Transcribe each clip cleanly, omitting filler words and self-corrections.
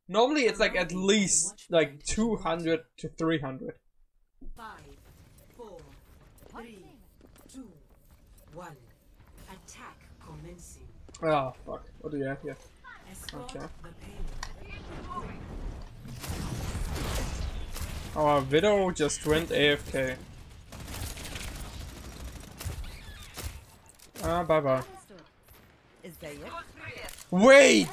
Normally it's like at least like 200 to 300. 5, 4, 3, 2, 1. Attack commencing. Oh fuck, what do you have here? Okay. Our widow just went AFK. Ah, bye bye. Wait!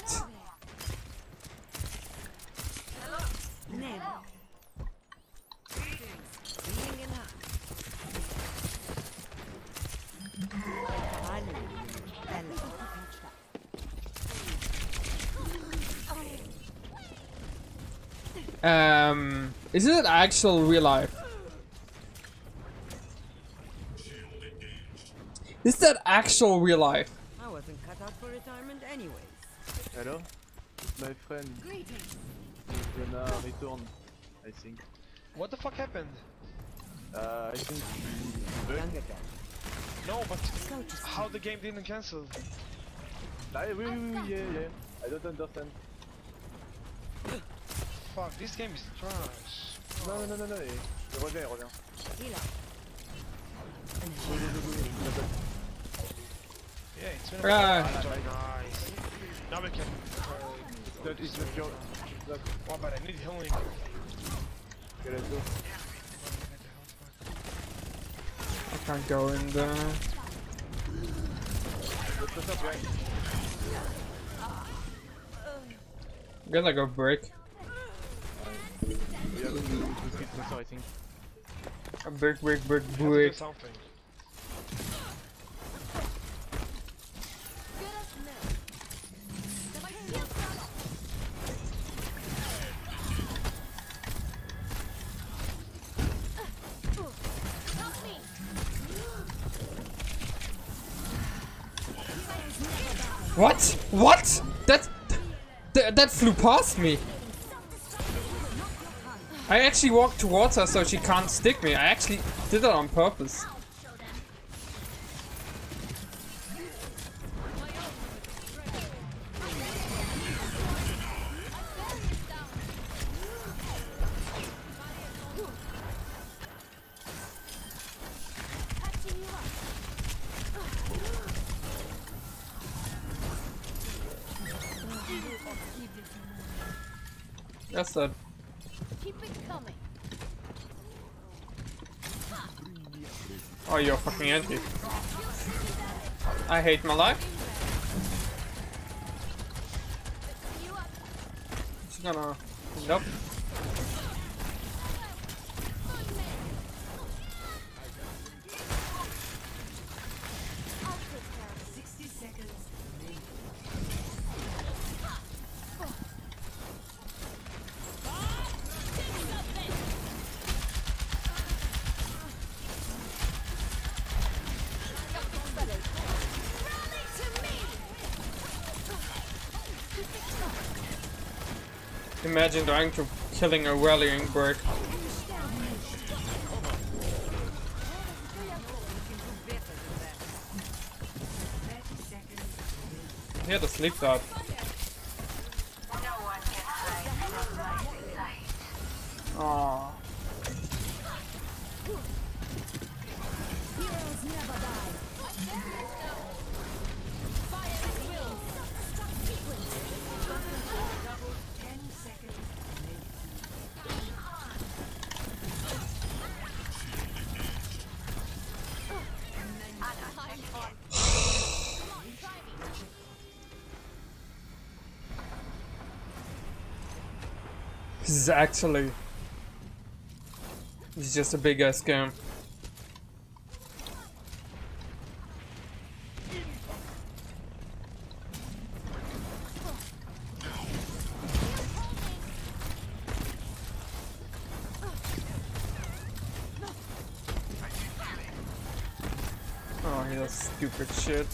Is it actual real life? Is that actual real life? I wasn't cut out for retirement anyways. Hello? My friend. He's gonna return, I think. What the fuck happened? I think No, but how the game didn't cancel? yeah. I don't understand. Fuck, this game is trash. Non. Reviens. Yeah, it's been Ah. nice. Now we can. That is not your. Oh, but I need healing. Okay, let's go. I can't go in there. What's up, guys? I guess I go break. We have to skip Professor, I think. Break. We have to do something. What? What? That flew past me. I actually walked towards her so she can't stick me. I actually did that on purpose. Yes, sir. Keep it coming. Oh, you're fucking anti. I hate my life. She's gonna. Nope. Imagine trying to killing a rallying Brig. He had a sleep dart. Aww. This is actually... This is just a big ass scam. Oh, he does stupid shit.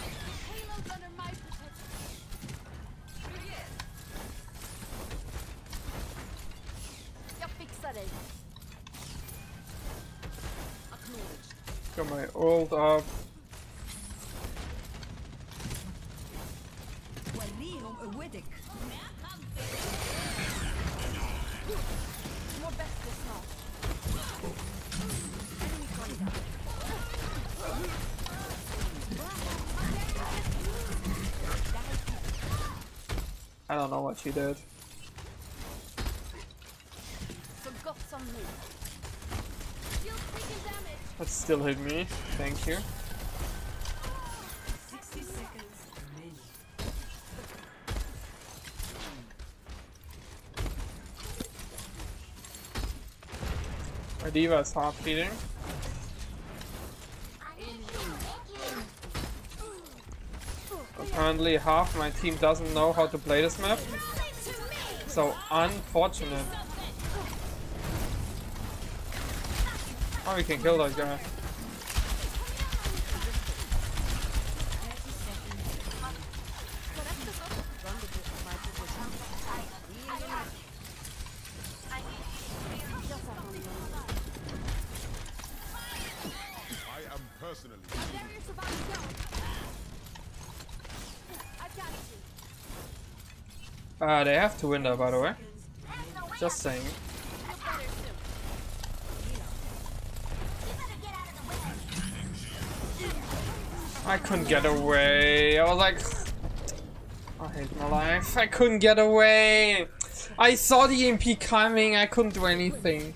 Got my ult up. don't know what she did. Some guts on me. Shield taking damage. That still hit me. Thank you. 60 seconds remaining. My diva is half feeding. Apparently half my team doesn't know how to play this map. So unfortunate. Oh, we can kill that guy. I am personally. They have to win that, by the way. Just saying. I couldn't get away. I was like, I hate my life. I couldn't get away. I saw the EMP coming. I couldn't do anything.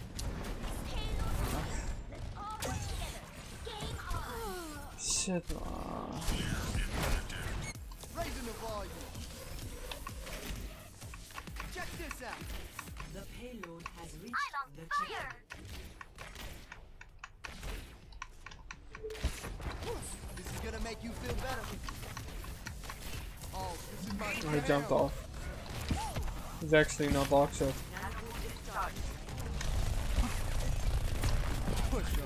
Shit. Raising the volume. Check this out. The payload has reached the checkpoint. This is gonna make you feel better. Oh, this is my I jumped off. He's actually not dog shit. push on.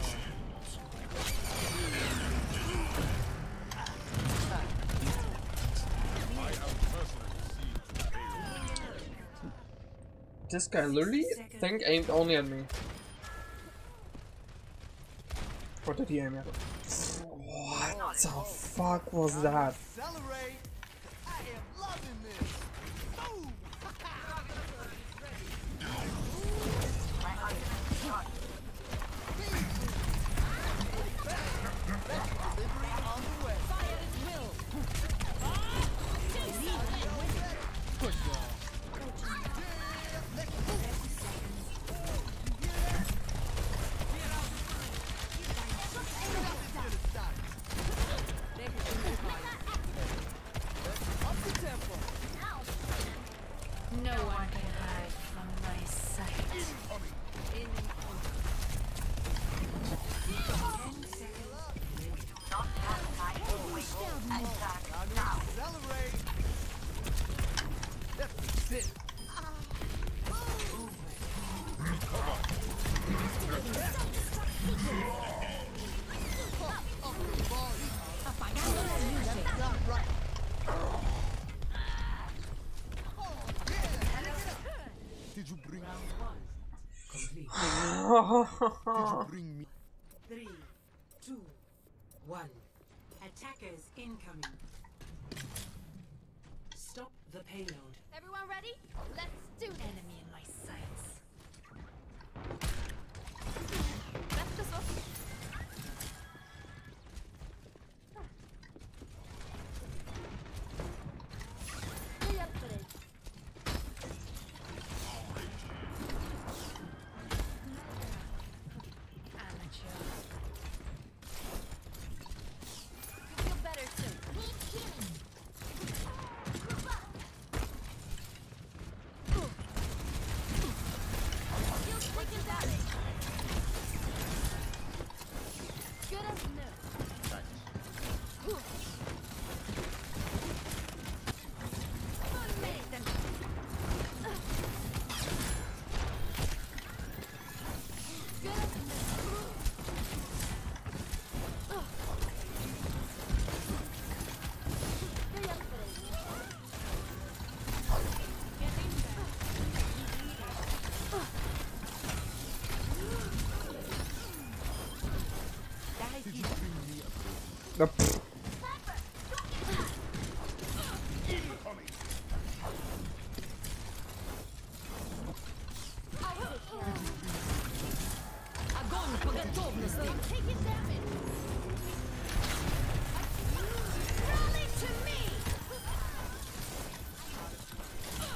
This guy literally think aimed only at me. Or did he aim at it? What the fuck was that? Accelerate. I am loving this. Ooh. Delivery on the way. Push on. No one can hide from my sight. Accelerate. That's it. Did you bring Complete. bring me? 3, 2, 1. Attackers incoming. Stop the payload. Everyone ready? Let's do this. Enemy in my sights. Left us off. Voy a por él. Amateur. You'll feel better soon. You'll taking damage. Good as new. Nope. Taking damage. Rally to me.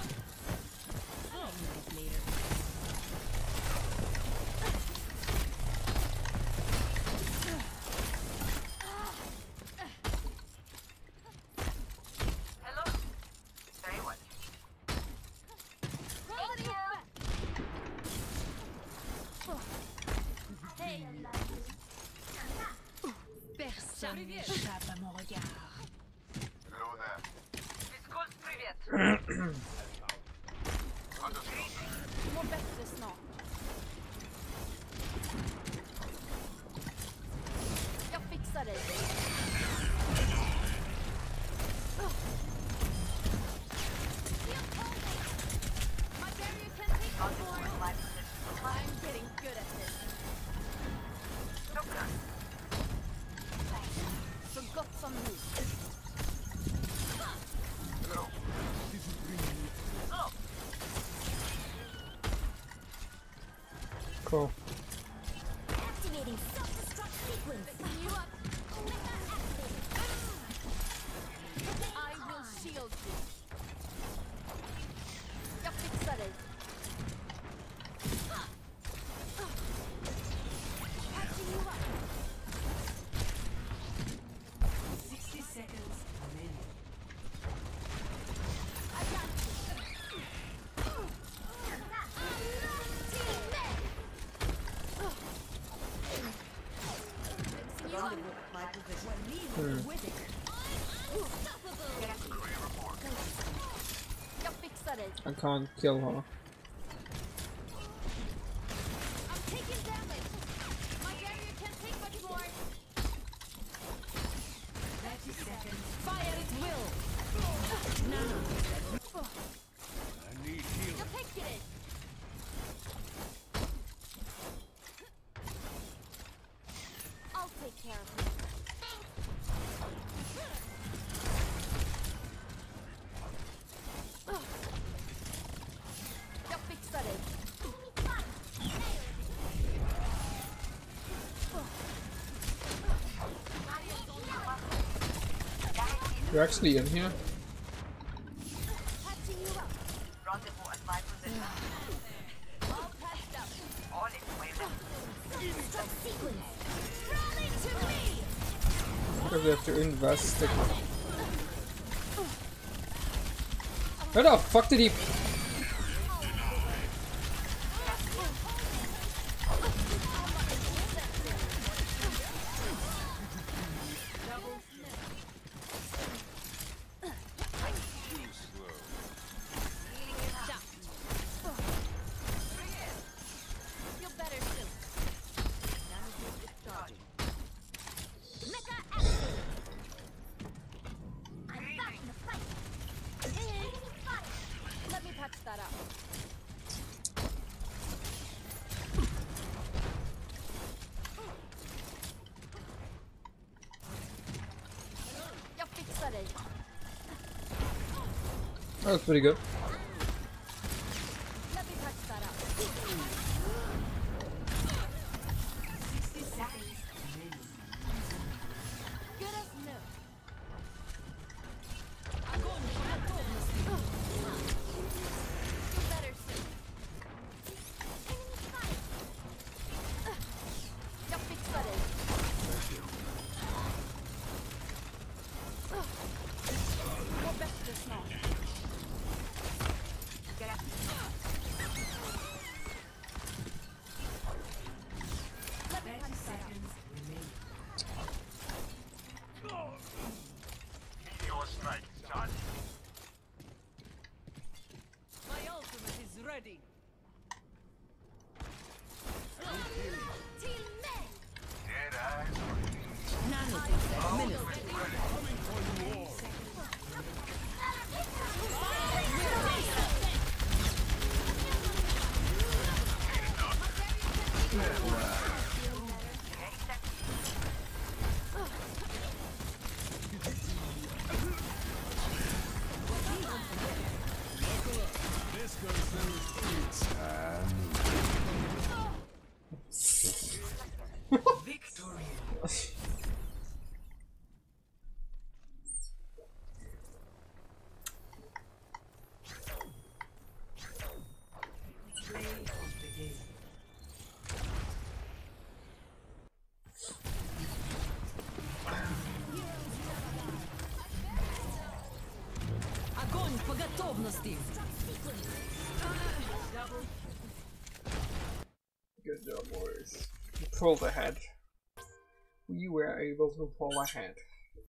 n'échappe à mon regard. Mår bättre snart. Jag fixar dig. My barrier can take more. I'm getting good at this. Så gott som nu. Cool. Activating self-destruct sequence. You up. I will shield you. Jag fixar dig. Catching you up. 60 seconds remaining. I got you. My position. Jag fixar dig. I can't kill her. I'm taking damage. My barrier can't take much more. 30 seconds. Fire at will. I need healing. Jag täcker dig. I'll take care of you. Jag fixar dig. You're actually in here? Patching you up. All patched up. Self-destruct sequence. Rally to me. Because we have to invest. Where the fuck did he? Feel better soon. Mecha active. I'm back in the fight. Let me patch that up. Jag fixar dig. That was pretty good. Let me patch that up. 60 seconds remaining. Good as new. Feel better soon. Jag fixar dig. Mår bättre snart. Let me 30 patch that up. seconds remaining. My ultimate is ready. Till mig! Victory. Play of the game. Огонь по готовности. Good job, boys. You pulled ahead. we were able to pull ahead.